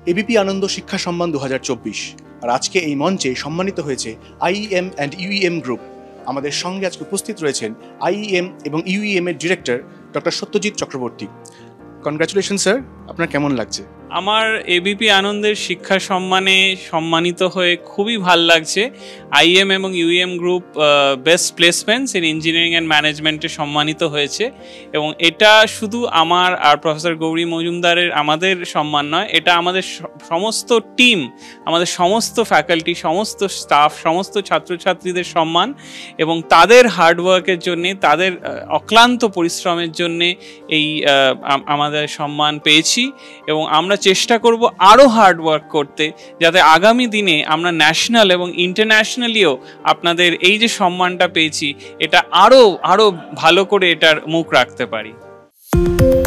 ABP আনন্দ শিক্ষা সম্মান 2024। আর আজকে এই মঞ্চে সম্মানিত হয়েছে আইইএম অ্যান্ড ইউইএম গ্রুপ। আমাদের সঙ্গে আজকে উপস্থিত রয়েছেন আইইএম এবং ইউইএম এর director doctor Satyajit Chakraborty. Congratulation sir, আপনার কেমন লাগছে? আমার এবিপি আনন্দের শিক্ষা সম্মানে সম্মানিত হয়ে খুবই ভাল লাগছে। আইএম এবং UEM group best placements in engineering and ম্যানেজমেন্টে সম্মানিত হয়েছে এবং এটা শুধু আমার আর প্রফেসর গৌরী মজুমদারের আমাদের সম্মান নয়, এটা আমাদের সমস্ত টিম, আমাদের সমস্ত ফ্যাকাল্টি, সমস্ত স্টাফ, সমস্ত ছাত্রছাত্রীদের সম্মান এবং তাদের হার্ডওয়ার্কের জন্যে, তাদের অক্লান্ত পরিশ্রমের জন্যে এই আমাদের সম্মান পেয়েছি এবং আমরা চেষ্টা করব আরও হার্ড ওয়ার্ক করতে, যাতে আগামী দিনে আমরা ন্যাশনাল এবং ইন্টারন্যাশনালিও আপনাদের এই যে সম্মানটা পেয়েছি এটা আরও ভালো করে এটার মুখ রাখতে পারি।